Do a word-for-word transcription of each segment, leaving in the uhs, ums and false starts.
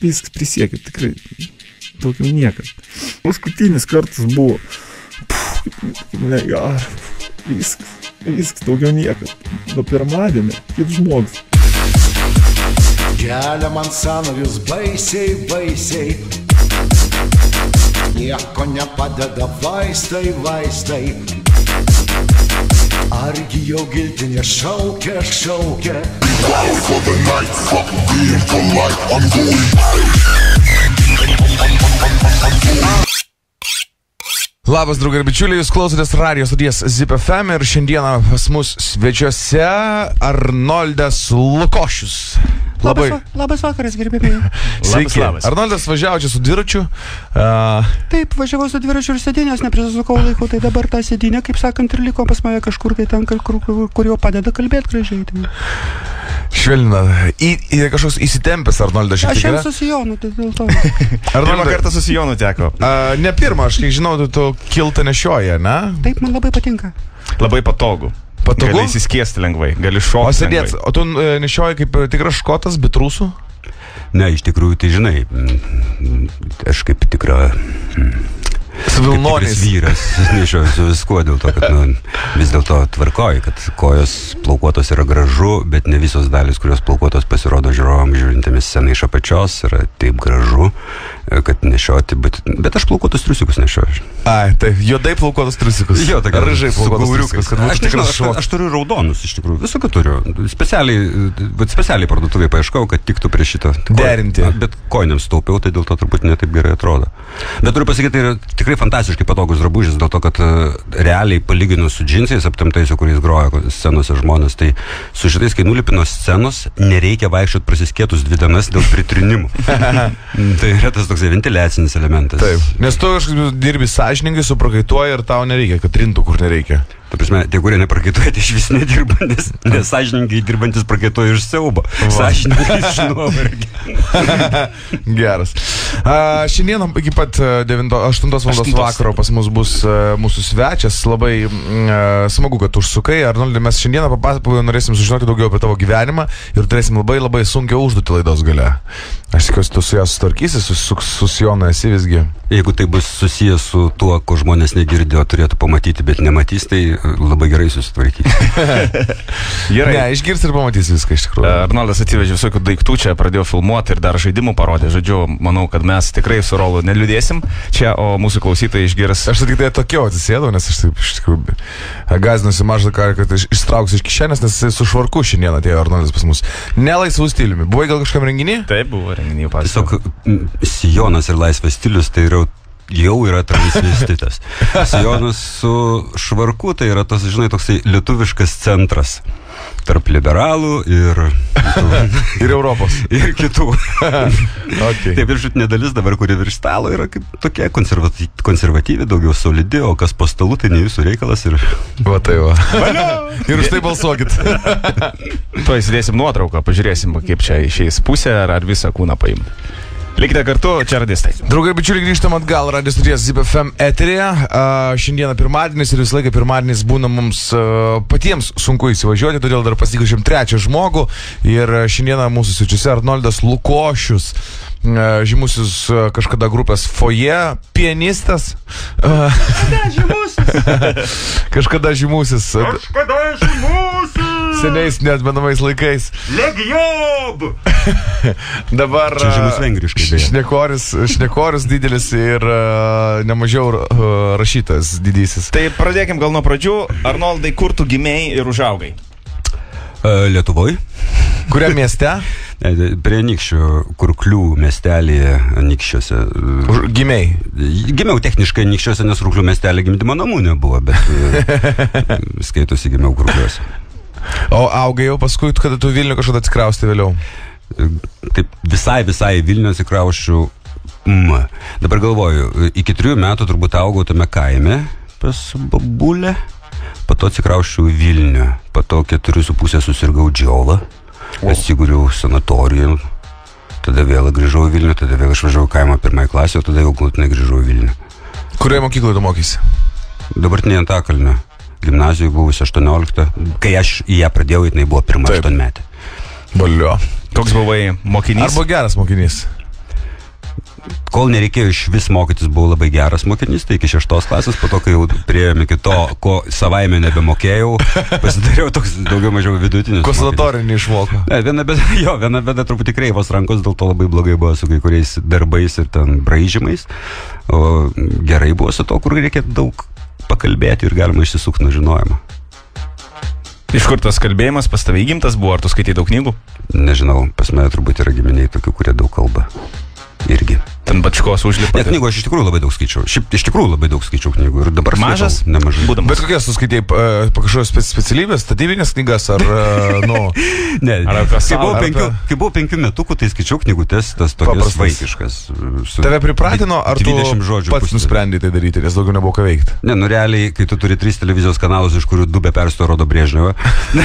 viskas prisiekiu, tikrai daugiau niekad. Paskutinis kartas buvo, negara, viskas, viskas, daugiau niekad. Nuo pirmadienio, kaip žmogus. Kelia man sąnarius baisiai, baisiai. Nieko nepadeda vaistai, vaistai. Argi jau giltinė šaukia, šaukia. Labas, draugai ir bičiuliai, jūs klausotės radijo stoties Zip F M ir šiandieną pas mus svečiuose Arnoldas Lukošius. Labai. Labas, labas vakaras, gerbėmiai. Sveiki. Labas. Arnoldas važiavo čia su dviračiu. Uh... Taip, važiavau su dviračiu ir sėdinės, neprisisukau laiku, tai dabar ta sėdinė, kaip sakant, ir liko pas mane kažkur, tai ten, kur, kur, kur jo padeda kalbėti gražiai. Tai. Švelnina. Į, į kažkoks įsitempęs Arnoldas šiek tiek. Aš jam su Sijonu, tai dėl to. Pirmą kartą su Sijonu teko. Uh, ne pirmą, aš kiek žinau, tu, tu kiltą nešioji, ne? Taip, man labai patinka. Labai patogu. Patogu? Gali įsiskiesti lengvai, gali šokti. O sėdėt, o tu e, nešioji kaip tikras škotas, bet rusų? Ne, iš tikrųjų, tai žinai, aš kaip tikra... Svilnonis vyras, nešioju su viskuo dėl to, kad nu, vis dėlto tvarkoji, kad kojos plaukuotos yra gražu, bet ne visos dalis, kurios plaukuotos pasirodo žiūrovam žiūrintėmis scenai iš apačios, yra taip gražu, kad nešioti, bet, bet aš plaukuotus trusikus nešioju. Ai, tai juodai plaukuotus trusikus. Jo, tai ražai plaukuotus trusikus, kad būtų tikras šokas. Aš turiu raudonus, iš tikrųjų, visokio turiu. Specialiai, bet specialiai parduotuvėje paieškau, kad tiktų prie šito. Derinti. Bet kojinėms taupiau, tai dėl to turbūt netaip gerai atrodo. Bet turiu pasakyti, tai yra tikrai fantastiškai patogus drabužis, dėl to, kad uh, realiai palyginus su džinsais aptemtais, su kuriais groja scenose žmonės, tai su šitais, kai nulipino scenos, nereikia vaikščioti prasiskėtus dvi dienas dėl pritrinimų. Tai yra tas toks ventiliacinis elementas. Taip, nes tu kažkaip dirbi sąžiningai, suprakaituoji ir tau nereikia, kad trintų kur nereikia. Ta prasme, tie, kurie neprakaituoja, tai iš vis nedirba, nes nesąžininkai dirbantis prakaituoja iš siaubo. Sąžininkai iš nuovargį. Geras. A, šiandieną iki pat aštuntos valandos vakaro pas mus bus a, mūsų svečias. Labai a, smagu, kad užsukai. Arnoldai, mes šiandieną papasakojame, norėsim sužinoti daugiau apie tavo gyvenimą ir turėsim labai labai sunkią užduotį laidos gale. Aš tikiuosi, tu su ją sutvarkysi, su, su, su Sijonu esi visgi. Jeigu tai bus susijęs su tuo, ko žmonės negirdėjo, turėtų pamatyti, bet nematys, tai labai gerai susitvarkyti. Gerai. Ne, išgirs ir pamatys viską iš tikrųjų. Arnoldas atsivežė visokių daiktų, čia pradėjo filmuoti ir dar žaidimų parodė. Žodžiu, manau, kad mes tikrai su Rolu neliūdėsim čia, o mūsų klausytojai išgirs. Aš tik tai tokiau atsisėdau, nes aš taip iš tikrųjų gazinusi mažą karą, kad iš, ištrauksiu iš kišenės, nes su švarku šiandien atėjo Arnoldas pas mus. Nelaisvų stiliumi. Buvai gal kažkam renginį? Taip, buvo renginį pas. Tiesiog sijonas ir laisvas stilius tai yra jau yra transvestitas. Sijonas su švarku tai yra tas, žinai, toksai lietuviškas centras tarp liberalų ir ir Europos ir kitų. Okay. Taip, viršutinė dalis dabar, kuri virš stalo, yra kaip tokia konservatyvi, konservatyvi, daugiau solidi, o kas po stalu, tai ne jūsų reikalas ir... Va tai va. Ir už tai balsuokit. Tuo įsidėsim nuotrauką, pažiūrėsim, kaip čia išeis pusę ar, ar visą kūną paim. Likite kartu, čia radistai. Draugai, bičiuliai, grįžtam atgal radijos stoties Zip F M eteryje. Uh, šiandieną pirmadienis ir visą laiką pirmadienis būna mums uh, patiems sunku įsivažiuoti, todėl dar pasikviečiam trečią žmogų. Ir šiandieną mūsų svečiuose Arnoldas Lukošius, uh, žymusis uh, kažkada grupės Foje, pianistas. Uh, Kažkada žymusis. Kažkada žymusis. Kažkada žymusis. Seniais neatmenamais laikais. Legiob! Dabar čia žymus vengriškai. Šnekoris, šnekoris didelis ir uh, nemažiau uh, rašytas didysis. Tai pradėkim gal nuo pradžių. Arnoldai, kur tu gimei ir užaugai? Uh, Lietuvoj. Kuriam mieste? Prie Anykščių, Kurklių miestelėje Anykščiuose. Gimiai? Gimiau techniškai Anykščiuose, nes Kurklių miestelė gimdymo namų nebuvo, bet skaitosi gimiau Kurkliuose. O augai jau paskui, kada tu Vilnių kažkada atsikrausti vėliau? Taip, visai, visai Vilnių atsikraušiu. Mm. Dabar galvoju, iki trijų metų turbūt augau tame kaime pas babulę, po to atsikraušiu Vilnių, po to keturių su pusė susirgau džiovą, atsiguriau sanatoriją, tada vėl grįžau į Vilnių, tada vėl išvažiavau kaimą pirmąją klasę, o tada jau galutinai grįžau į Vilnių. Kurioje mokykloje tu mokysi? Dabartinė Antakalnio. Gimnazijoje buvusi aštuonioliktą, kai aš į ją pradėjau, jinai buvo pirma aštuonmetė. Balio. Koks buvai mokinys? Arba geras mokinys? kol nereikėjo iš vis mokytis, buvau labai geras mokinys, tai iki šeštos klasės, po to, kai jau priėjome iki to, ko savaime nebemokėjau, pasidariau toks daugiau mažiau vidutinis. Konsulatorinį išmoko. Ne, viena bėda, jo, viena bėda truputį kreivos rankos, dėl to labai blogai buvo su kai kuriais darbais ir ten braižymais, o gerai buvo su to, kur reikia daug pakalbėti ir galima išsisukti nuo žinojimo. Iš kur tas kalbėjimas pas tave įgimtas buvo, ar tu skaitai daug knygų? Nežinau, pas mane turbūt yra giminiai tokių, kurie daug kalba. Irgi. Ten bačkos užlipa. Net knygų aš iš tikrųjų labai daug skaičiau. Šiaip iš tikrųjų labai daug skaičiau knygų. Ir dabar mažas, skaitau nemažai. Būdamas. Bet kokias tu skaitai, uh, kažkokios speci specialybės, statybinės knygas, ar, uh, nu... ne, ar apie kai buvau, ar penkių, apie... kai buvau penkių metukų, tai skaičiau knygutes, tas tokias vaikiškas. Tave pripratino, ar tu pats pusė. Nusprendai tai daryti, nes daugiau nebuvo ką veikti? Ne, nu realiai, kai tu turi tris televizijos kanalus, iš kurių du be persto rodo Brežnevą,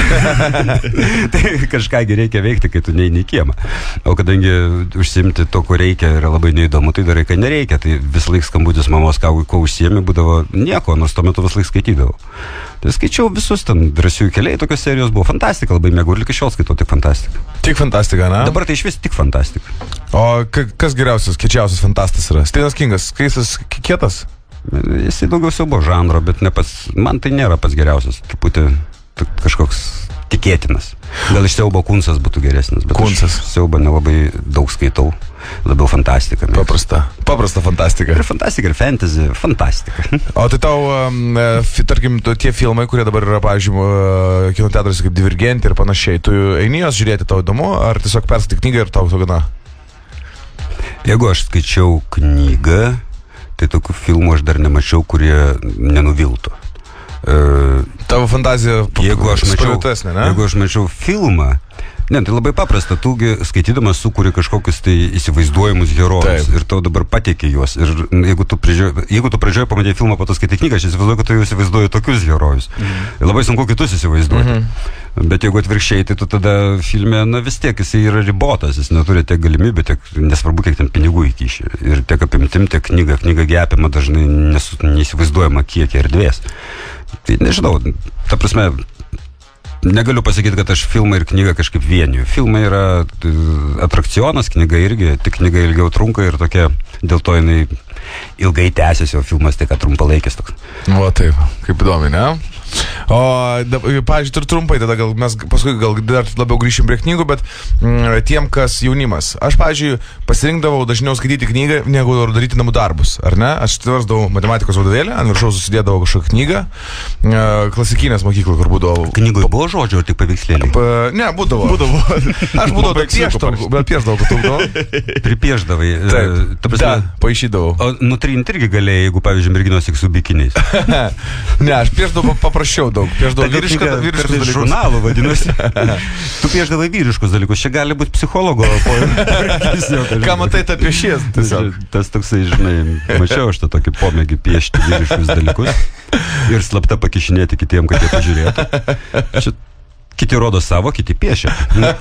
tai kažkągi reikia veikti, kai tu neini į kiemą. O kadangi užsiimti to, ko reikia, yra labai neįdomu, tai darai, kai nereikia. Tai vis laik skambutis mamos, ką, ko užsiemi, būdavo nieko, nors tuo metu vis laik skaitydavau. Tai skaičiau visus ten Drąsiųjų keliai, tokios serijos buvo fantastika, labai mėgau ir iki šiol skaitau tik fantastiką. Tik fantastika, ne? Dabar tai iš vis tik fantastika. O kas geriausias, kečiausias fantastas yra? Steinas Kingas, kai jis kietas? Jisai daugiau siaubo žanro, bet ne pats, man tai nėra pats geriausias, truputį kažkoks tikėtinas. Gal iš siaubo Kunsas būtų geresnis, bet Kunsas. Siaubo nelabai daug skaitau, labiau fantastika. Mėgs. Paprasta, paprasta fantastika. Ir fantastika, ir fantasy, fantastika. O tai tau, um, tarkim, tie filmai, kurie dabar yra, pavyzdžiui, kino teatruose kaip Divergentė ir panašiai, tu eini jos žiūrėti, tau įdomu, ar tiesiog perskaitai knygą ir tau to gana? Jeigu aš skaičiau knygą, tai tokių filmų aš dar nemačiau, kurie nenuviltų. Uh, Tavo fantazija jeigu aš mačiau, ne? Jeigu aš mačiau filmą, ne, tai labai paprasta, tugi skaitydamas sukuri kažkokius tai įsivaizduojamus herojus. Taip. Ir tau dabar pateiki juos. Ir jeigu tu pradžioje, jeigu tu pradžioje pamatei filmą, po to skaitai knygą, aš įsivaizduoju, kad tu jau įsivaizduoji tokius herojus. Mhm. Labai sunku kitus įsivaizduoti. Mhm. Bet jeigu atvirkščiai, tai tu tada filme, na vis tiek jis yra ribotas, jis neturi tiek galimybę, tiek nesvarbu, kiek ten pinigų įkiši. Ir tiek apimtim, tiek knyga, knyga apima dažnai nesu, neįsivaizduojama kiek erdvės. Tai nežinau, ta prasme, negaliu pasakyti, kad aš filmą ir knygą kažkaip vieniu. Filmai yra atrakcionas, knyga irgi, tik knyga ilgiau trunka ir tokia, dėl to jinai ilgai tęsiasi, o filmas tik trumpalaikis toks. O taip, kaip įdomi, ne? O, pavyzdžiui, ir trumpai, tada gal mes paskui gal dar labiau grįšim prie knygų, bet mm, tiem, kas jaunimas. Aš, pavyzdžiui, pasirinkdavau dažniau skaityti knygą, negu daryti namų darbus, ar ne? Aš atversdavau matematikos vadovėlį, ant viršaus susidėdavau kažkokią knygą, klasikinės mokyklą, kur būdavo. Knygoje buvo žodžių, ar tik paveikslėliai? Pa, ne, būdavo. būdavo. Aš būdavo, tai pieždavau, bet pieždavau, kad būdavo. Pripieždavai. Taip, ta prasme, da, paaišydavau. O nutrinti irgi galėjai, jeigu, pavyzdžiui, merginos tik su bikiniais. Ne, aš pieždavau paprašiau daug. Pieždavau vyrišką, vyriškus dalykus. Žurnalų vadinosi. Tu pieždavai vyriškus dalykus. Čia gali būti psichologo poreikis. Ką matai, tą piešies? Tas toksai, žinai, mačiau aš tą tokį pomėgį piešti vyriškus dalykus ir slapta pakišinėti kitiem, kad jie pažiūrėtų. Čia kiti rodo savo, kiti piešia.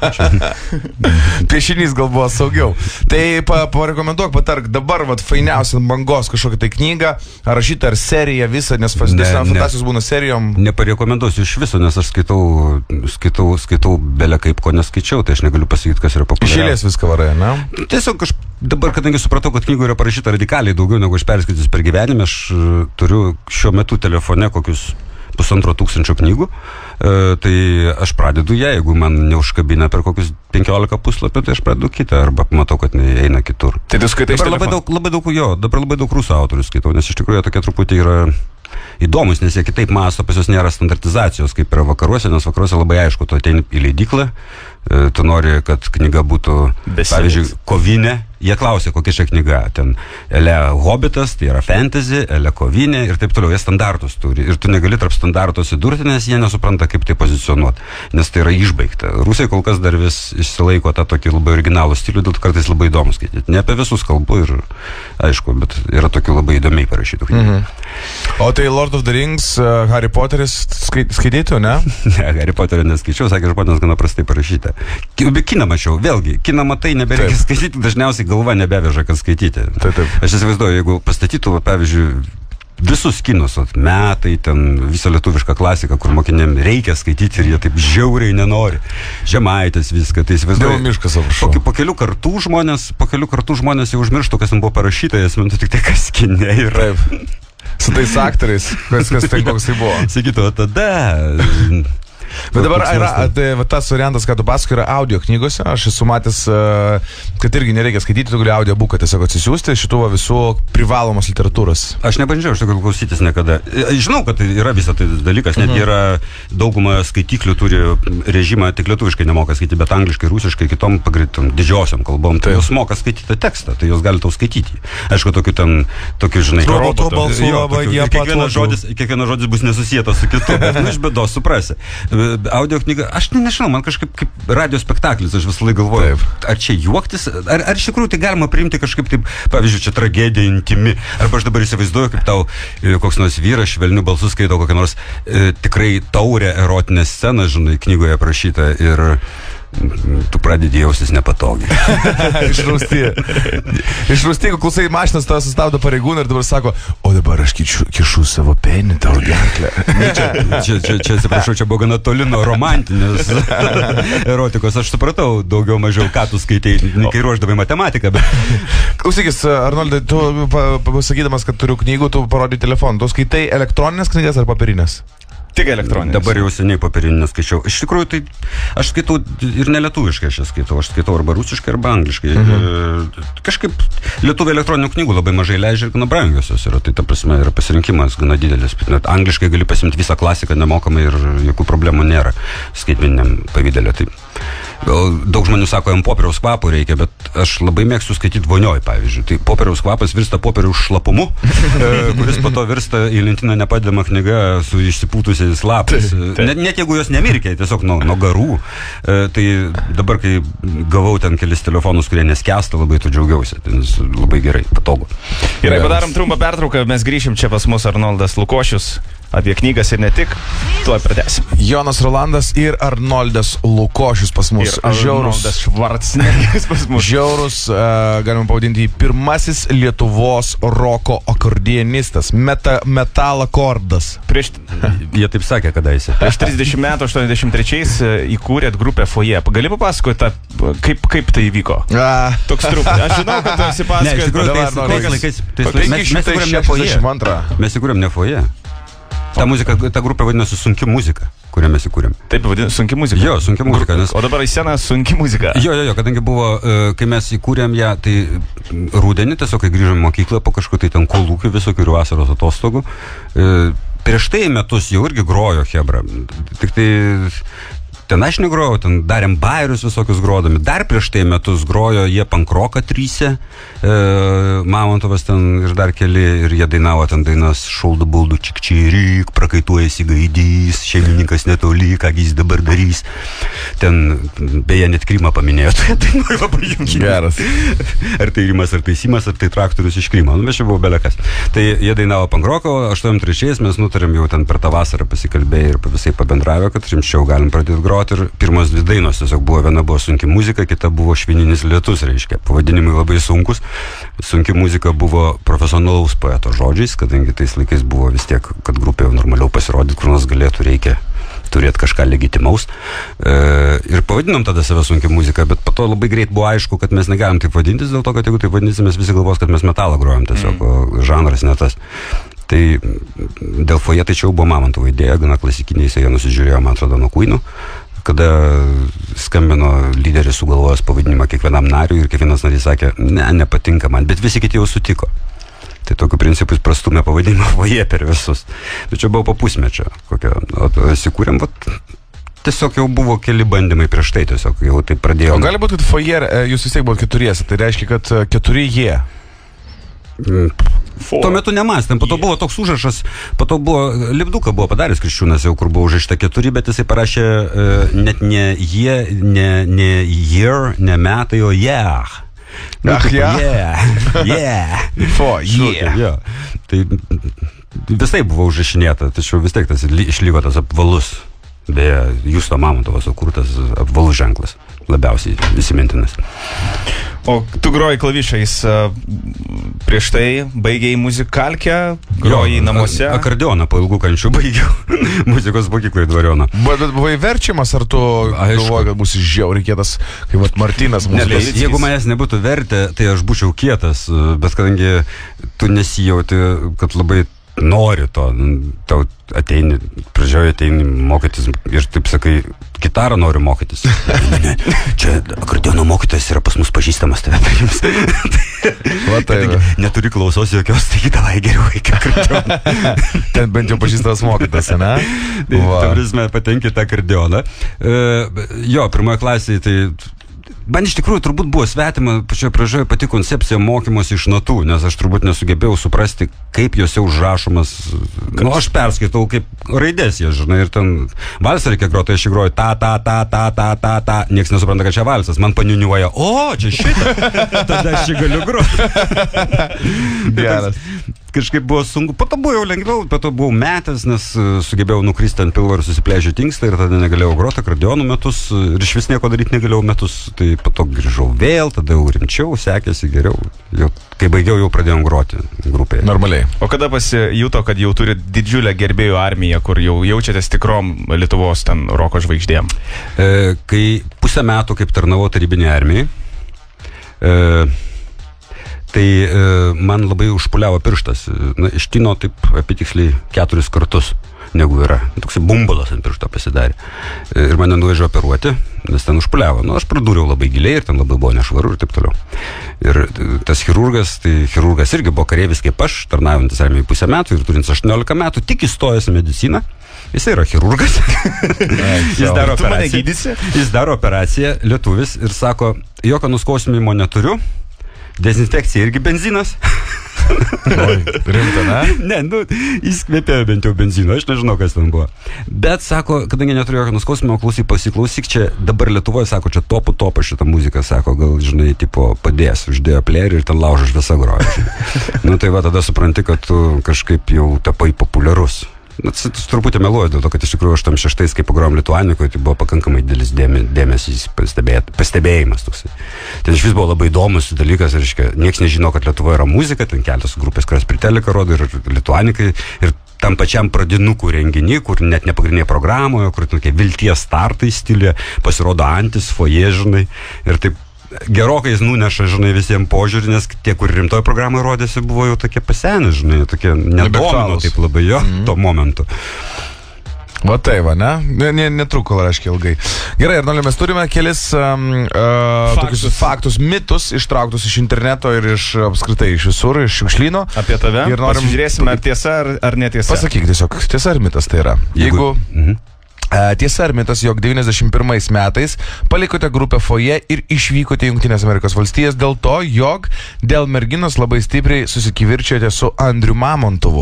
Piešinys gal buvo saugiau. Tai pa, parekomenduok, patark dabar, vat, fainiausia bangos kažkokią tai knygą, ar rašytą, ar seriją visą, nes fantazijos būna serijom. Neparekomenduosiu iš viso, nes aš skaitau, skaitau, skaitau belė kaip ko neskaičiau, tai aš negaliu pasakyti, kas yra populiariausia. Išėlės viską varai, ne? Tiesiog aš dabar, kadangi supratau, kad knygų yra parašyta radikaliai daugiau, negu aš perskaitysiu per gyvenimą, aš turiu šiuo metu telefone kokius pusantro tūkstančio knygų, e, tai aš pradedu ją, jeigu man neužkabina per kokius penkiolika puslapių, tai aš pradedu kitą, arba matau, kad eina kitur. Tai tu skaitai dabar labai daug, labai daug jo, dabar labai daug rusų autorių skaitau, nes iš tikrųjų tokie truputį yra įdomus, nes jie kitaip mąsto, pas jos nėra standartizacijos, kaip yra vakaruose, nes vakaruose labai aišku, tu ateini į leidyklą, e, tu nori, kad knyga būtų, Besilės. Pavyzdžiui, kovinė. Jie klausia, kokia čia knyga. Ten ele Hobbitas, tai yra fantasy, ele kovinė ir taip toliau. Jie standartus turi. Ir tu negali tarp standartų atsidurti, nes jie nesupranta, kaip tai pozicionuoti. Nes tai yra išbaigta. Rusai kol kas dar vis išsilaiko tą tokį labai originalų stilių, dėl to kartais labai įdomu skaityti. Ne apie visus kalbu ir aišku, bet yra tokių labai įdomiai parašytų knygų. Mhm. O tai Lord of the Rings, uh, Harry Potteris skait, skaitytų, ne? Ne, Harry Potterio neskaičiau, sakė, žmonės gana prastai parašyta. Kiną mačiau, vėlgi, kiną matai, nebereikia taip. Skaityti, dažniausiai galva nebeveža, kad skaityti. Taip, taip. Aš įsivaizduoju, jeigu pastatytų, pavyzdžiui, visus kinus, at, metai, ten visą lietuvišką klasiką, kur mokiniam reikia skaityti ir jie taip žiauriai nenori. Žemaitis viską, tai įsivaizduoju. Dėl miškas, aprašau. Po, po kelių kartų žmonės, po kelių kartų žmonės jau užmirštų, kas ten buvo parašyta, jas mintų tik tai kas kinė ir... Taip. Su tais aktoriais, kas, kas tai koks tai buvo. Sakytų, o tada... Bet dabar yra, tai, va, tas variantas, ką tu pasakai, yra audio knygose. Aš esu matęs, kad irgi nereikia skaityti, tu gali audio buką tiesiog atsisiųsti šitų visų privalomos literatūros. Aš nebandžiau, aš tikrųjų klausytis niekada. Žinau, kad tai yra visą tai dalykas, net mhm. yra dauguma skaitiklių turi režimą, tik lietuviškai nemoka skaityti, bet angliškai, rusiškai, kitom pagreitom didžiosiom kalbom. Tai jos moka skaityti tekstą, tai jos gali tau skaityti. Aišku, tokiu ten, tokiu, žinai, roboto balsu, kiekvienas žodis, kiekvienas žodis bus nesusietas su kitu, bet nu, iš bėdos suprasi. Audio knyga, aš ne, nežinau, man kažkaip kaip radio spektaklis, aš visą laiką galvoju, taip. Ar čia juoktis, ar, ar iš tikrųjų tai galima priimti kažkaip taip, pavyzdžiui, čia tragedija intimi, arba aš dabar įsivaizduoju, kaip tau e, koks nors vyras švelnių balsų skaito kokią nors e, tikrai taurę erotinę sceną, žinai, knygoje aprašytą ir tu pradedi jaustis nepatogiai. Išrausti. Išrausti, jeigu klausai mašinas, tavą sustabdo pareigūną ir dabar sako, o dabar aš kišu, kišu savo penį tau gerklę. Čia, čia, čia, čia, atsiprašau, čia buvo gana toli nuo romantinės erotikos. Aš supratau daugiau mažiau, ką tu skaitei, kai ruoždavai matematiką. Bet... Klausykis, Arnoldai, tu pasakydamas, kad turiu knygų, tu parodai telefoną. Tu skaitai elektroninės knygas ar papirinės? Tik elektroninės. Dabar jau seniai papirinės skaičiau. Iš tikrųjų, tai aš skaitau ir nelietuviškai aš skaitau. Aš skaitau arba rusiškai, arba angliškai. Mhm. Kažkaip lietuvių elektroninių knygų labai mažai leidžia ir gana brangiosios yra. Tai ta prasme yra pasirinkimas gana didelis. Net angliškai gali pasimti visą klasiką nemokamai ir jokių problemų nėra skaitmeniniam pavidalė. Tai daug žmonių sako, jam popieriaus kvapų reikia, bet aš labai mėgstu skaityti vonioj, pavyzdžiui. Tai popieriaus kvapas virsta popieriaus šlapumu, kuris po to virsta į lentyną nepadedama knyga su išsipūtusiais lapais. Net, net jeigu jos nemirkė, tiesiog nuo, nuo garų. Tai dabar, kai gavau ten kelis telefonus, kurie neskęsta, labai tu džiaugiausi. Tai labai gerai, patogu. Gerai, padarom trumpą pertrauką, mes grįšim čia pas mus Arnoldas Lukošius. Apie knygas ir ne tik, tuoj pradėsim. Jonas Rolandas ir Arnoldas Lukošius pas mus. Ir Arnoldas Švarcnegeris pas mus. Žiaurus, uh, galima pavadinti, pirmasis Lietuvos roko akordienistas, meta, metalakordas. Prieš, jie taip sakė kadaise. Prieš trisdešimt metų, aštuoniasdešimt trečiais įkūrėt grupę Foje. Gali papasakoti, ta, kaip, kaip tai įvyko? A. Toks trupas. Aš žinau, kad tu esi pasakojęs. Mes įkūrėm ne Foje. Mes įkūrėm ne Foje. Ta muzika, ta grupė vadinasi Sunki muzika, kurią mes įkūrėm. Taip, vadinasi Sunki muzika? Jo, Sunki muzika. Nes... O dabar į sceną Sunki muzika? Jo, jo, jo, kadangi buvo, kai mes įkūrėm ją, tai rudenį, tiesiog kai grįžom mokyklą po kažkokiu tai ten kolūkių visokių ir vasaros atostogų. Prieš tai metus jau irgi grojo chebra. Tik tai ten aš negrojau, ten darėm bairius visokius grodami. Dar prieš tai metus grojo jie pankroką tryse, e, Mamontovas ten ir dar keli, ir jie dainavo ten dainas Šauldu buldu čikčiryk, prakaituojasi gaidys, šeimininkas netoli, ką jis dabar darys. Ten, beje, net Krymą paminėjo, tai dainuoju labai junkinį. Geras. Ar tai Rimas, ar tai Simas, ar tai traktorius iš Krymo. Nu, mes čia buvo belekas. Tai jie dainavo pankroką, aštuoniasdešimt trečiais mes nutarėm jau ten per tą vasarą pasikalbėję ir visai pabendravę, kad rimčiau galim pradėti groti. Ir pirmas dvi dainos tiesiog buvo, viena buvo Sunki muzika, kita buvo Švininis lietus, reiškia. Pavadinimai labai sunkus. Sunki muzika buvo profesionalaus poeto žodžiais, kadangi tais laikais buvo vis tiek, kad grupė normaliau pasirodyti, kur nors galėtų, reikia turėti kažką legitimaus. E, ir pavadinom tada save Sunki muzika, bet po to labai greit buvo aišku, kad mes negalim taip vadintis, dėl to, kad jeigu taip vadinsim, mes visi galvos, kad mes metalą grojam tiesiog, mm. žanras ne tas. Tai dėl Foje tai čia jau buvo Mamontovo idėja, gana klasikiniai, jis ją nusižiūrėjo, man atrodo, nuo Queenų, kada skambino lyderis sugalvojęs pavadinimą kiekvienam nariui ir kiekvienas narys sakė, ne, nepatinka man, bet visi kiti jau sutiko. Tai tokiu principu jis prastumė pavadinimą Foje per visus. Bet čia buvo po pusmečio, kokio, o įsikūrėm, vat, tiesiog jau buvo keli bandymai prieš tai, tiesiog jau tai pradėjo. O gali būti, kad Foje, jūs vis tiek buvo keturiese, tai reiškia, kad keturi jie. Mm. Tuo metu nemastėm, po to buvo toks užrašas, po to buvo, lipduką buvo padaręs Kriščiūnas jau, kur buvo užrašta keturi, bet jisai parašė uh, net ne jie, ne, ne year, ne metai, o yeah. Nu, Ach, tipo, yeah. Yeah, yeah. For, yeah. Ja. Tai visai buvo užrašinėta, tačiau vis tiek tas išliko tas apvalus, beje, Justo Mamontovo sukurtas apvalus ženklas, labiausiai įsimintinas. O tu groji klavišais, Prieš tai baigiai muzikalkę, grojai namuose. Akordeoną po ilgų kančių baigiau. Muzikos mokyklai Dvariono. Bet buvai verčiamas, ar tu galvoji, kad bus žiauriai kietas, kaip vat Martynas mūsų. Ne, jeigu manęs nebūtų vertę, tai aš būčiau kietas, bet kadangi tu nesijauti, kad labai nori to, tau ateini, pradžioje ateini mokytis ir taip sakai, gitarą noriu mokytis. Ne, ne, čia akordeono mokytojas yra pas mus pažįstamas, tave paims. Va, tai neturi klausos jokios, tai davai geriau iki akordeono. Ten bent jau pažįstamas mokytas, ne? Ta prasme, patenki tą akordeoną. Jo, pirmoje klasėje tai man iš tikrųjų turbūt buvo svetima pačioje pradžioje pati koncepcija mokymosi iš natų, nes aš turbūt nesugebėjau suprasti, kaip jose užrašomas. Nu, aš perskaitau kaip raidės, jie, žinai, ir ten valsą reikia groti, aš įgroju ta, ta, ta, ta, ta, ta, ta, nieks nesupranta, kad čia valsas, man paniuniuoja, o, čia šitą, tada aš čia galiu groti. Geras. Kažkaip buvo sunku, po to buvo jau lengviau, po to buvau metęs, nes sugebėjau nukristi ant pilvo ir susiplėžti tinkstą ir tada negalėjau groti akordeonų metus ir iš vis nieko daryti negalėjau metus, tai po to grįžau vėl, tada jau rimčiau, sekėsi geriau, jau, kai baigiau jau pradėjom groti grupėje. Normaliai. O kada pasijuto, kad jau turi didžiulę gerbėjų armiją, kur jau jaučiatės tikrom Lietuvos ten roko žvaigždėm? E, kai pusę metų kaip tarnavau tarybinėje armijai, e, tai e, man labai užpuliavo pirštas. Na, ištino taip apitiksliai keturis kartus negu yra. Toks bumbulas ant piršto pasidarė. Ir mane nuvežė operuoti, nes ten užpuliavo. Nu, aš pradūriau labai giliai ir ten labai buvo nešvaru ir taip toliau. Ir tas chirurgas, tai chirurgas irgi buvo kareivis kaip aš, tarnaujantis armijai pusę metų ir turintis aštuoniolika metų, tik įstojęs į mediciną. Jis yra chirurgas. Jis daro operaciją. Jis daro operaciją, lietuvis, ir sako, jokio nuskausminimo neturiu. Dezinfekcija irgi benzinas. Oi, rimta, ne? Ne, nu, jis kvepėjo bent jau benzino, aš nežinau, kas ten buvo. Bet, sako, kadangi neturiu jokio nuskausmimo, klausyk, pasiklausyk, čia dabar Lietuvoje, sako, čia topų topą šitą muziką, sako, gal, žinai, tipo, padės, uždėjo plėrį ir ten laužaš visą groją. Nu, tai va, tada supranti, kad tu kažkaip jau tapai populiarus. Nu, truputį meluoju dėl to, kad iš tikrųjų aš tam šeštais, kai pagrojom Lituanikoje, tai buvo pakankamai didelis dėmesys, pastebėjimas toksai. Ten iš vis buvo labai įdomus dalykas, reiškia, nieks nežino, kad Lietuvoje yra muzika, ten kelios grupės, kurios per teleką rodo ir Lituanikai, ir tam pačiam pradinukų renginį, kur net nepagrindinėje programoje, kur tokie vilties startai stiliuje, pasirodo antis, foje, žinai, ir taip gerokai jis nuneša, žinai, visiems požiūrį, nes tie, kur rimtoje programoje rodėsi, buvo jau tokie pasenę, žinai, tokie nedomino taip labai jo, mm-hmm. tuo momentu. Va tai va, ne? ne, ne netruko, reiškia, ilgai. Gerai, Arnoldai, mes turime kelis um, uh, faktus. Tokius faktus, mitus ištrauktus iš interneto ir iš apskritai iš visur, iš šiukšlyno. Apie tave? Ir norim... Pasižiūrėsime, ar tiesa, ar, ar netiesa. Pasakyk tiesiog, tiesa ar mitas tai yra. Jeigu... Mhm. Tiesa ar mitas, jog devyniasdešimt pirmais metais palikote grupę Foje ir išvykote į Jungtinės Amerikos valstijas dėl to, jog dėl merginos labai stipriai susikivirčijote su Andriu Mamontovu?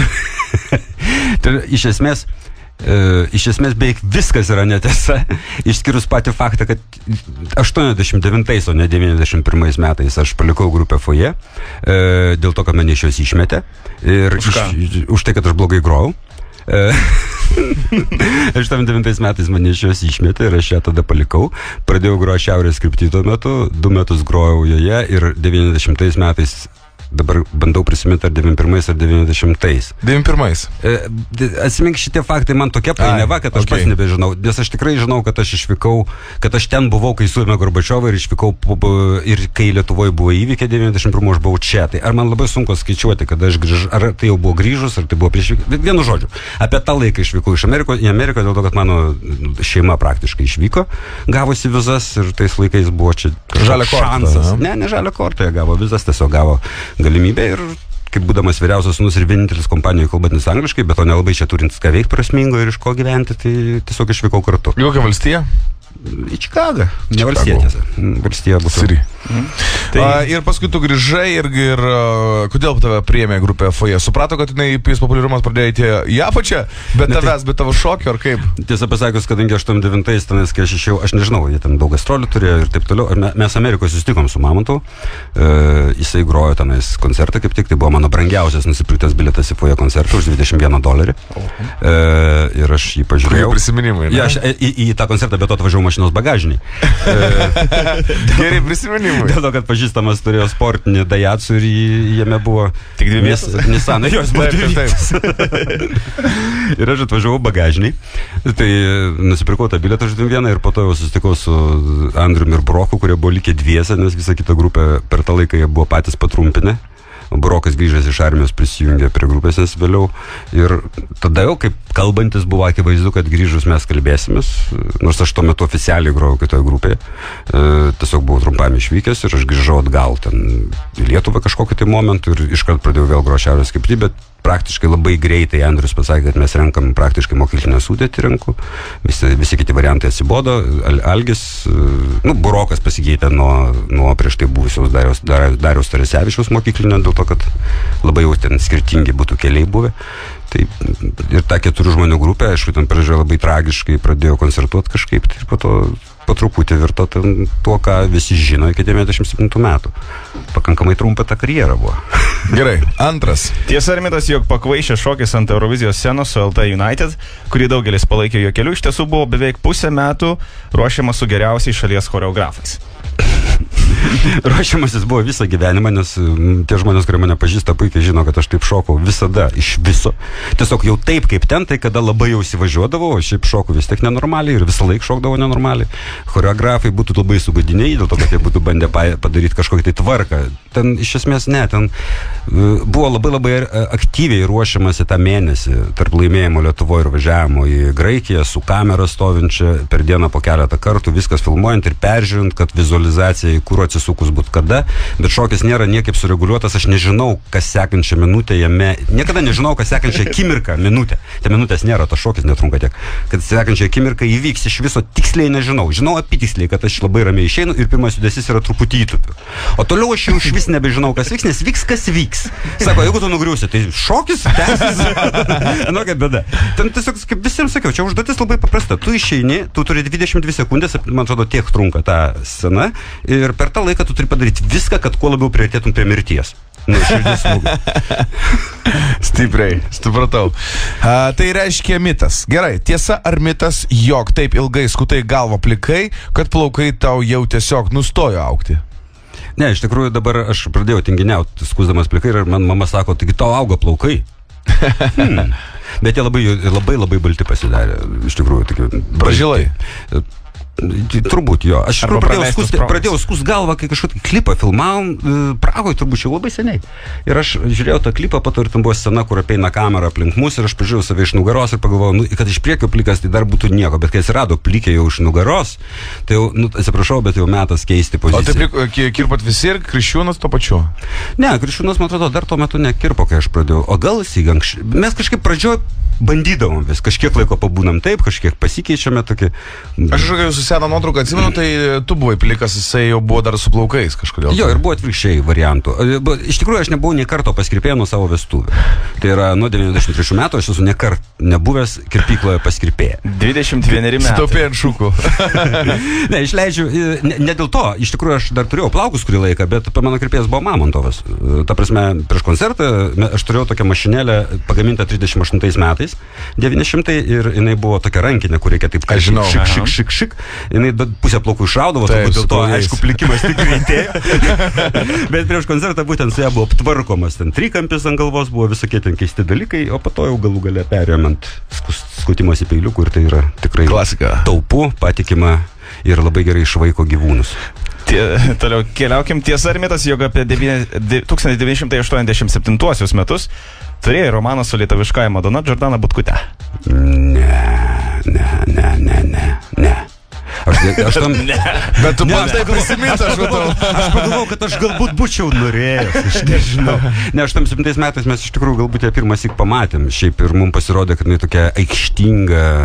Tai iš esmės, e, iš esmės beveik viskas yra netiesa, išskyrus patį faktą, kad aštuoniasdešimt devintais, o ne devyniasdešimt pirmais metais aš palikau grupę Foje, e, dėl to, kad mane iš jos išmetė. Ir už, iš, už tai, kad aš blogai grojau. aštuoniasdešimt devintais metais mane iš jos išmetė ir aš ją tada palikau. Pradėjau groti šiaurės krypty tuo metu, du metus grojau joje ir devyniasdešimtais metais, dabar bandau prisiminti, ar devyniasdešimt pirmais ar devyniasdešimtais. devyniasdešimt pirmais. E, atsimink, šitie faktai man tokia painiava, kad aš okay. pats nebežinau, nes aš tikrai žinau, kad aš išvykau, kad aš ten buvau, kai suėmė Gorbačiovą ir išvykau ir kai Lietuvoje buvo įvykę devyniasdešimt pirmų, aš buvau čia. Tai ar man labai sunku skaičiuoti, kada aš grįžau, ar tai jau buvo grįžus, ar tai buvo prieš vyk... Vienu žodžiu, apie tą laiką išvykau iš Amerikos į Ameriką, dėl to, kad mano šeima praktiškai išvyko, gavosi vizas ir tais laikais buvo čia žalia šansas. Ne, ne žalia kortą, jie gavo vizas, tiesiog gavo galimybę ir kaip būdamas vyriausias sūnus ir vienintelis kompanijoje kalbantis angliškai, bet to nelabai čia turintis ką veikti prasmingo ir iš ko gyventi, tai tiesiog išvykau kartu. Kokią valstiją? Į Čikagą. Ne valstiją, tiesa. Valstija bus. Mhm. Tai... A, ir paskui tu grįžai ir, ir uh, kodėl tave priėmė grupė Foje? Suprato, kad jinai jis populiarumas pradėjo įti į apačią, bet ne, tavęs, tai... bet tavo šokio ar kaip? Tiesą pasakius, kadangi aštuoniasdešimt devintais tenais, kai aš išėjau, aš nežinau, jie ten daug gastrolių turėjo ir taip toliau. Me, mes Amerikoje susitikom su Mamontovu, e, jisai grojo tenais koncertą, kaip tik tai buvo mano brangiausias nusipirktas bilietas į foje koncertą už dvidešimt vieną dolerį. E, ir aš jį pažiūrėjau. Prisiminimai. Ja, aš į, į tą koncertą be to atvažiavau mašinos bagažinį. Geri prisiminimai. Dėl to, kad pažįstamas turėjo sportinį Daihatsu ir jame buvo tik dvi vietos. Nissan, jos buvo dvi vietos. Ir aš atvažiavau bagažinį. Tai nusipirkau tą bilietą už vieną ir po to jau susitikau su Andriumi ir Broku, kurie buvo likę dviese, nes visa kita grupė per tą laiką jie buvo patys patrumpinę. Brokas grįžęs iš armijos prisijungė prie grupės nes vėliau. Ir tada jau, kaip kalbantis, buvo akivaizdu, kad grįžus mes kalbėsimės, nors aš tuo metu oficialiai grojau kitoje grupėje. E, tiesiog buvau trumpam išvykęs ir aš grįžau atgal ten į Lietuvą kažkokį tai momentų ir iškart pradėjau vėl groti šiaurės krypty, bet praktiškai labai greitai Andrius pasakė, kad mes renkam praktiškai mokyklinę sudėtį renku. Visi, visi kiti variantai atsibodo. Al, Algis, nu, Burokas pasikeitė nuo, nuo prieš tai buvusios Dariaus, Dariaus Tarasevičiaus mokyklinio, dėl to, kad labai jau ten skirtingi būtų keliai buvę. Tai ir ta keturių žmonių grupė, aišku, ten pradžioje labai tragiškai pradėjo koncertuoti kažkaip, tai po to po truputį virto ten tuo, ką visi žino iki devyniasdešimt septintų metų. Pakankamai trumpa ta karjera buvo. Gerai, antras. Tiesa ar mitas, jog pakvaišęs šokis ant Eurovizijos scenos su L T United, kurį daugelis palaikė jo keliu, iš tiesų buvo beveik pusę metų ruošiamas su geriausiais šalies choreografais. Ruošiamasis buvo visą gyvenimą, nes tie žmonės, kurie mane pažįsta, puikiai žino, kad aš taip šokau visada, iš viso. Tiesiog jau taip kaip ten, tai kada labai jau įsivažiuodavau, o šiaip šokau vis tiek nenormaliai ir visą laiką šokdavau nenormaliai. Choreografai būtų labai sugadiniai, dėl to, kad jie būtų bandę padaryti kažkokią tai tvarką. Ten iš esmės ne, ten buvo labai labai aktyviai ruošiamasi tą mėnesį tarp laimėjimo Lietuvoje ir važiavimo į Graikiją su kamera stovinčia per dieną po keletą kartų, viskas filmuojant ir peržiūrint, kad vizualizacija į kur atsisukus būt kada, bet šokis nėra niekaip sureguliuotas, aš nežinau, kas sekančią minutę jame, niekada nežinau, kas sekančią akimirką minutę, te minutės nėra, tas šokis netrunka tiek, kad sekančią akimirką įvyks iš viso tiksliai nežinau, žinau apitiksliai, kad aš labai ramiai išeinu ir pirmas judesys yra truputį įtupiu, o toliau aš jau iš vis nebežinau, kas vyks, nes vyks, kas vyks. Sako, jeigu tu nugriusi, tai šokis tęsis. Nu, kaip bėda. Ten tiesiog, kaip visiems sakiau, čia užduotis labai paprasta, tu išeini, tu turi dvidešimt dvi sekundės, man atrodo, tiek trunka ta scena ir per tą laiką tu turi padaryti viską, kad kuo labiau priartėtum prie mirties. Nu, širdis smūgių. Stipriai, supratau. A, tai reiškia mitas. Gerai, tiesa ar mitas, jog taip ilgai skutai galvą plikai, kad plaukai tau jau tiesiog nustojo augti? Ne, iš tikrųjų dabar aš pradėjau tinginiauti, skusdamas plikai ir man mama sako, taigi tau auga plaukai. Hmm. Bet jie labai, labai, labai balti pasidarė, iš tikrųjų. Tokie, pražilai. Turbūt jo. Aš pradėjau skust, pradėjau skust galvą, kai kažkokį klipą filmavom e, Pragoje, turbūt jau labai seniai. Ir aš žiūrėjau tą klipą, po to ir tam buvo scena, kur apeina kamera aplink mus ir aš pažiūrėjau save iš nugaros ir pagalvojau, nu, kad iš priekio plikas tai dar būtų nieko, bet kai atsirado plikė jau iš nugaros, tai jau, nu, atsiprašau, bet jau metas keisti poziciją. O taip kirpat visi ir Kriščiūnas to pačiu? Ne, Kriščiūnas, man atrodo, dar tuo metu nekirpo, kai aš pradėjau. O gal jis įgankščiai. Mes kažkaip pradžioj bandydavom vis, kažkiek laiko pabūnam taip, kažkiek pasikeičiame tokį. Aš kažkokią suseną nuotrauką atsimenu, tai tu buvai plikas, jisai jau buvo dar su plaukais kažkodėl. Jo, ir buvo atvirkščiai variantų. Iš tikrųjų, aš nebuvau nei karto paskirpėjęs nuo savo vestuvių. Tai yra, nuo devyniasdešimt trečių metų aš esu nekart nebuvęs kirpykloje paskirpėję. dvidešimt vieneri metai. Sutaupė ant šūkų. Ne, išleidžiu, ne, ne dėl to, iš tikrųjų aš dar turėjau plaukus kurį laiką, bet mano kirpėjas buvo Mamontovas. Ta prasme, prieš koncertą aš turėjau tokią mašinėlę pagamintą trisdešimt aštuntais metais. devyni šimtai ir jinai buvo tokia rankinė, kur reikia taip aš žinau, šik, šik, šik, šik. Jinai pusę plaukų išraudavo, turbūt dėl to, aišku, plikimas tik greitėjo. Bet prieš koncertą būtent su ją buvo aptvarkomas, ten trikampis ant galvos, buvo visokie ten keisti dalykai, o po to jau galų gale perėjom ant skutimas į peiliukų ir tai yra tikrai klasika. Taupu, patikima ir labai gerai išvaiko gyvūnus. Tie, toliau keliaukim, tiesa ar mitas, jog apie tūkstantis devyni šimtai aštuoniasdešimt septintuosius metus turėjai romaną su lietuviškąja Madona Džordana Butkute? Ne, ne, ne, ne, ne, ne. Aš, aš tam... Ne. Bet tu man tai prisiminti, aš matau. Aš pagalvojau, kad aš galbūt būčiau norėjęs, aš nežinau. Ne, aštuoniasdešimtais metais mes iš tikrųjų galbūt ją pirmąsyk pamatėm. Šiaip ir mums pasirodė, kad jinai tokia aikštinga,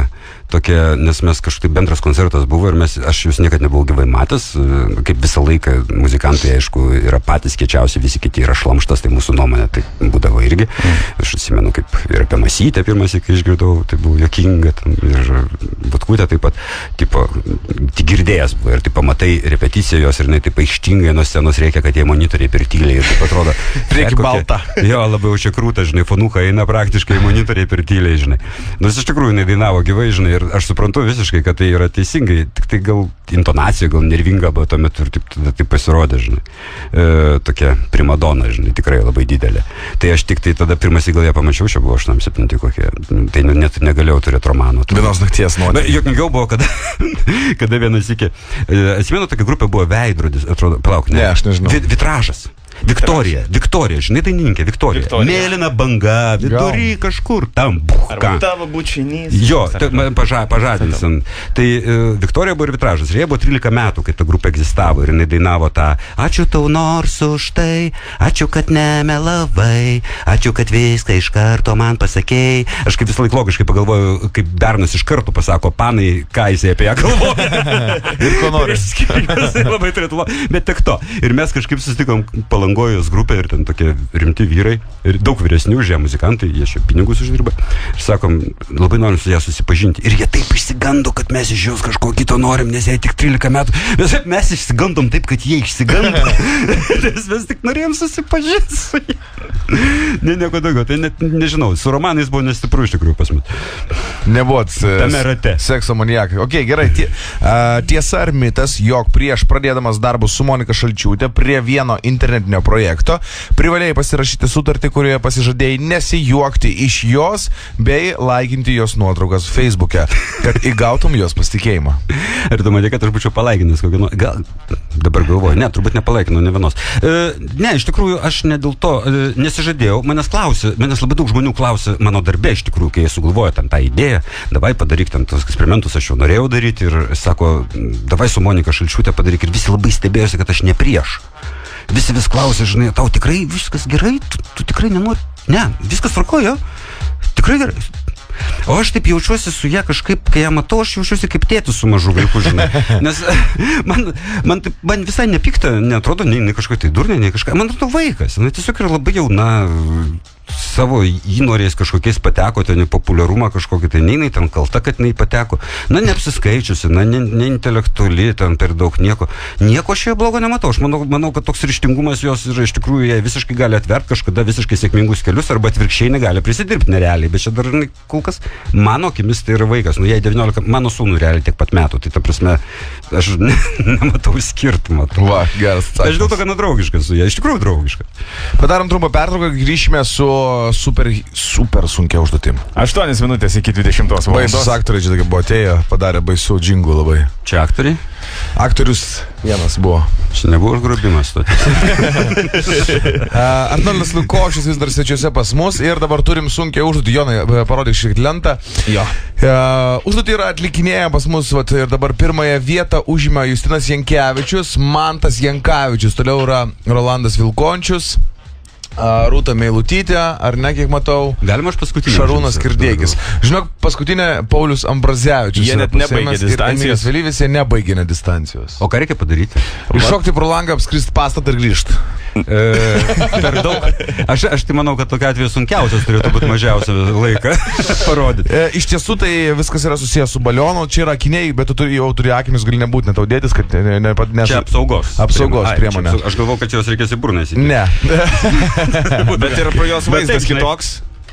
tokia, nes mes kažkaip bendras koncertas buvo ir mes, aš jūs niekada nebuvau gyvai matęs, kaip visą laiką muzikantai, aišku, yra patys kiečiausi, visi kiti yra šlamštas, tai mūsų nuomonė tai būdavo irgi. Aš atsimenu, kaip ir apie Masytę pirmas, kai išgirdau, tai buvo juokinga, ir Butkutė taip pat, tipo, tik girdėjęs buvo ir taip pamatai repeticiją jos ir jinai taip aikštingai nuo scenos reikia, kad jie monitoriai per tyliai ir taip atrodo. Reikia balta. Jo, labai čia krūta, žinai, fonuka eina praktiškai monitoriai per tyliai, žinai. Nors iš tikrųjų jinai dainavo gyvai, žinai, ir aš suprantu visiškai, kad tai yra teisingai, tik tai gal intonacija, gal nervinga buvo tuo metu ir taip, tada taip pasirodė, žinai. E, tokia primadona, žinai, tikrai labai didelė. Tai aš tik tai tada pirmas į gal ją pamačiau, čia buvo aštuoniasdešimt septinti kokie, tai net negalėjau turėti romano. Vienos nakties nuotė. Juokingiau buvo, kada, kada vienas iki, atsimenu, tokia grupė buvo Veidrodis, atrodo, palauk, ne, ne aš nežinau. Vi, vitražas. Viktorija, Viktorija, žinai, dainininkė, Viktorija. Viktorija. Mėlyna banga, vidury kažkur, tam, buh, ką. Arba tavo bučinys. Jo, tai paža, pažadinsim. Tai uh, Viktorija buvo ir vitražas. Ir jie buvo trylika metų, kai ta grupė egzistavo. Ir jinai dainavo tą ačiū tau nors už tai, ačiū, kad nemelavai, ačiū, kad viską iš karto man pasakėjai. Aš kaip visą laiką logiškai pagalvoju, kaip Bernas iš karto pasako, panai, ką jisai apie ją galvoja. Ir ko nori. Labai turėtų, bet tik to. Ir mes kažkaip susitikom Palangojos grupė ir ten tokie rimti vyrai ir daug vyresnių už ją muzikantai, jie čia pinigus uždirba. Ir sakom, labai norim su ją susipažinti. Ir jie taip išsigando, kad mes iš jos kažko kito norim, nes jai tik trylika metų. Mes, mes išsigandom taip, kad jie išsigando. Nes mes tik norėjom susipažinti su jie. Ne, nieko daugiau. Tai net nežinau, su romanais buvo nestipru iš tikrųjų pas mus. Nebuvot tame rate. Sekso maniakai. Ok, gerai. Tie, uh, tiesa ar mitas, jog prieš pradėdamas darbus su Monika Šalčiūtė prie vieno internetinio projekto privalėjai pasirašyti sutartį, kurioje pasižadėjai nesijuokti iš jos bei laikinti jos nuotraukas Facebook'e, kad įgautum jos pasitikėjimą. Ir tu matė, kad aš būčiau palaikinęs kokią nu... Gal... Dabar galvoju, ne, turbūt nepalaikinau ne vienos. E, ne, iš tikrųjų, aš ne dėl to e, nesižadėjau. Manęs klausė, manęs labai daug žmonių klausė mano darbe, iš tikrųjų, kai jie sugalvojo ten tą idėją, davai padaryk ten tos eksperimentus, aš jau norėjau daryti ir sako, davai su Monika Šalčiūtė padaryk ir visi labai stebėjosi, kad aš ne prieš. Visi vis klausė, žinai, tau tikrai viskas gerai, tu, tu tikrai nenori, ne, viskas tvarkoja, tikrai gerai. O aš taip jaučiuosi su ją kažkaip, kai ją matau, aš jaučiuosi kaip tėtis su mažu vaiku, žinai. Nes man, man, taip, man visai nepikta, neatrodo, nei, nei kažkokia tai durnė, nei kažką. Man atrodo vaikas, jinai tiesiog yra labai jauna, savo įnorės kažkokiais pateko, ten į populiarumą kažkokį, tai nei ten kalta, kad nei pateko. Na, neapsiskaičiusi, na, ne, ne intelektuali, ten per daug nieko. Nieko šioje blogo nematau. Aš manau, manau, kad toks ryžtingumas jos yra iš tikrųjų, jie visiškai gali atverti kažkada visiškai sėkmingus kelius, arba atvirkščiai negali prisidirbti nerealiai. Bet čia dar kol kas, mano akimis tai yra vaikas. Nu, jai devyniolika, mano sūnų realiai tiek pat metų. Tai ta prasme, aš ne, nematau skirtumą. Va, geras. Aš dėl to, kad nedraugiškas su ja, iš tikrųjų draugiškas. Padarom trumpą pertrauką, grįšime su super, super sunkia užduotim. aštuonios minutės iki dvidešimtos valandos. Baisus aktoriai čia tokia buvo atėję, padarė baisų džingų labai. Čia aktoriai? Aktorius vienas buvo. Čia nebuvo užgrobimas. uh, Arnoldas Lukošius vis dar svečiuose pas mus ir dabar turim sunkią užduotį. Jonai, parodyk šiek tiek lentą. Jo. Uh, užduotį yra atlikinėję pas mus vat, ir dabar pirmąją vietą užima Justinas Jankevičius, Mantas Jankavičius, toliau yra Rolandas Vilkončius, Uh, Rūta Meilutytė, ar ne, kiek matau? Galima aš paskutinį. Šarūnas Kirdėkis. Žinok, paskutinė Paulius Ambrazevičius. Jie net nebaigė distancijos. Vėlyvis jie nebaigė net distancijos. O ką reikia padaryti? Iššokti pro langą, apskrist pastatą ir grįžti. E, per daug. Aš, aš tai manau, kad tokia atveju sunkiausias turėtų būti mažiausią laiką parodyti. E, iš tiesų tai viskas yra susijęs su balionu. Čia yra akiniai, bet tu turi, jau turi akinius, gali nebūti net audėtis, kad ne, ne, ne, čia apsaugos. Apsaugos priemonė. Aš galvau, kad čia jos reikės į burną įsidėti. Ne. Bet ir pro jos vaizdas kitoks.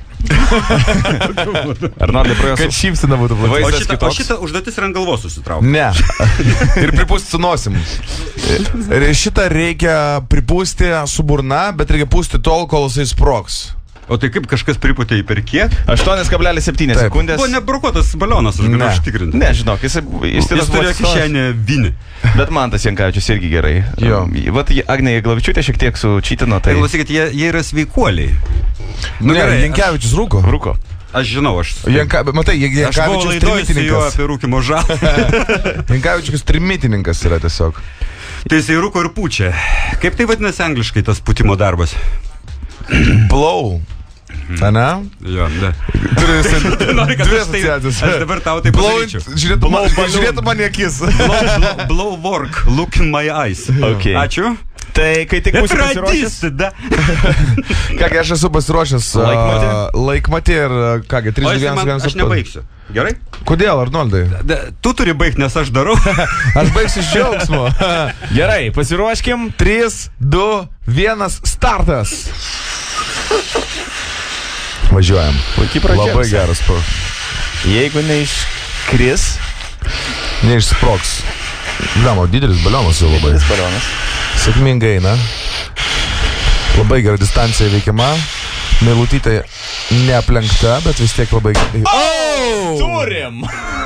Arnoldai, pro jos Kad šypsina būtų O vaizdas šita, o kitoks. šita užduotis yra ant galvos susitraukti. Ne. Ir pripūsti su nosim. Ir šitą reikia pripūsti su burna, bet reikia pūsti tol, kol jisai sprogs. O tai kaip kažkas pripūtė į per kiek? aštuonios kablelis septynios Taip. sekundės. Buvo nebrokuotas balionas, aš galiu Ne. užtikrinti. Ne, žinok, jis, jis, Jis turėjo kišenę vinį. Bet Mantas Jankavičius irgi gerai. Jo. Vat Agnė Jaglavičiūtė šiek tiek sučytino, tai... Tai klausykit, jie, jie yra sveikuoliai. Nu, Nu, gerai, gerai, Jankevičius rūko. Rūko. Aš žinau, aš... Janka, matai, Aš buvau Jankevičius laidoj su juo trimitininkas. apie rūkimo žalą. Jankevičius trimitininkas yra tiesiog. Tai jisai rūko ir pučia. Kaip tai vadinasi angliškai tas putimo darbas? Blow. Ane? Jo, ne. Turi Nori, kad dvi aš, tai, asociacijas. aš dabar tau tai padaryčiau. Žiūrėtų man, žiūrėtų man į akis. Blow, blow, blow work, look in my eyes. Okay. Ačiū. Tai kai tik būsi pasiruošęs. da. Kągi, aš esu pasiruošęs. Laikmatį? uh, Laikmatį ir, uh, kągi, trys O jisai vienas man, vienas. aš nebaigsiu. Gerai? Kodėl, Arnoldai? Da, tu turi baigti, nes aš darau. Aš baigsiu iš džiaugsmo. Gerai, pasiruoškim. trys, du, vienas, startas. Važiuojam. Puikiai pradžia. Labai geras. pro- Jeigu neiškris, Neišsproks. Blemo, didelis balionas jau labai. tas balionas. Sėkmingai eina. Labai gera distancija veikiama. Meilutytė neaplenkta, bet vis tiek labai... Oh! Turim!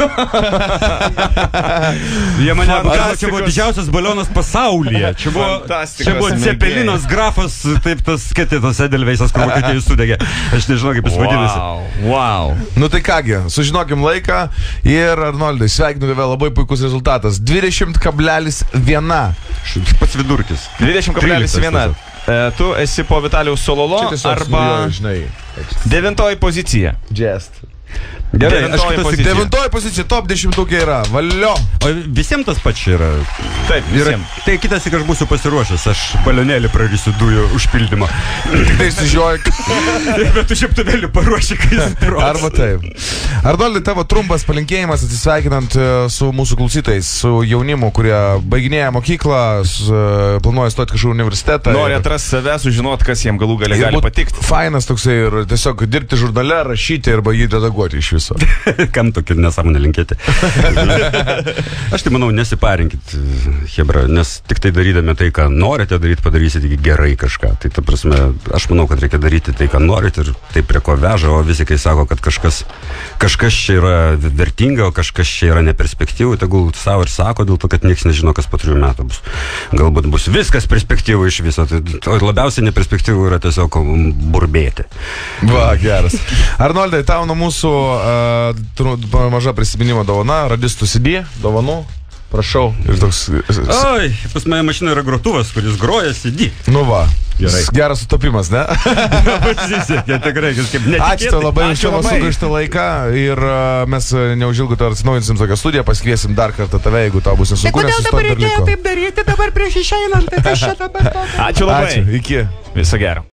Jie mane apgavo, čia Fantastikos. buvo didžiausias balionas pasaulyje. Čia buvo, Fantastikos čia buvo mėgėjai. Cepelinas, grafas, taip tas sketitas Edelveisas, kur Vokietijai sudegė. Aš nežinau, kaip jis vadinasi. Wow, wow. Nu tai kągi, sužinokim laiką ir Arnoldai, sveikinu tave, labai puikus rezultatas. dvidešimt kablelis vienas. Pats vidurkis. dvidešimt kablelis vienas. E, tu esi po Vitalijaus Sololo arba žinai, devintoji pozicija. jest. Gerai, aš Devintoji kitas pozicija. Devintoji pozicija, top dešimtukė yra. Valio. O visiems tas pats čia yra. Taip, Ir, visiems. tai kitas, tik aš būsiu pasiruošęs, aš balionėlį prarysiu dujų užpildymą. Tai išsižiojak. Bet tu šiaptuvėlį paruoši, kai jis sprogs. Arba taip. Arnoldai, tavo trumpas palinkėjimas atsisveikinant e, su mūsų klausytais, su jaunimu, kurie baiginėja mokyklą, su, e, planuoja stoti kažkokį universitetą. Nori ir- atrasti save, sužinot, kas jiems galų gali, ir gali būt patikti. Fainas toksai ir tiesiog dirbti žurnale, rašyti arba jį redaguoti iš viso. Kam tokį nesąmonę linkėti? Aš tai manau, nesiparinkit, hebra, nes tik tai darydami tai, ką norite daryti, padarysite gerai kažką. Tai ta prasme, aš manau, kad reikia daryti tai, ką norite ir tai prie ko veža, o visi, kai sako, kad kažkas, kažkas čia yra vertinga, o kažkas čia yra neperspektyvų, tegul savo ir sako, dėl to, kad niekas nežino, kas po trijų metų bus. Galbūt bus viskas perspektyvų iš viso, tai, o labiausiai neperspektyvų yra tiesiog burbėti. Va, geras. Arnoldai, tau nuo mūsų uh, maža prisiminimo dovana, radistų C D, dovanų, prašau. Ir toks... Oi, pas mane mašina yra grotuvas, kuris groja C D. Nu va, Gerai. geras sutapimas, ne? Pasisekė, tikrai, kažkaip netikėtai. Ačiū tau labai už Ačiū tavo labai. sugaištą laiką ir uh, mes uh, neužilgo tau atsinaujinsim tokią studiją, pasikviesim dar kartą tave, jeigu tau bus Tai nesunku, nes kodėl sustot dabar dar reikėjo liko. taip daryti, dabar prieš išeinant, tai kas čia dabar tokio? Ačiū labai. Ačiū, iki. Viso gero.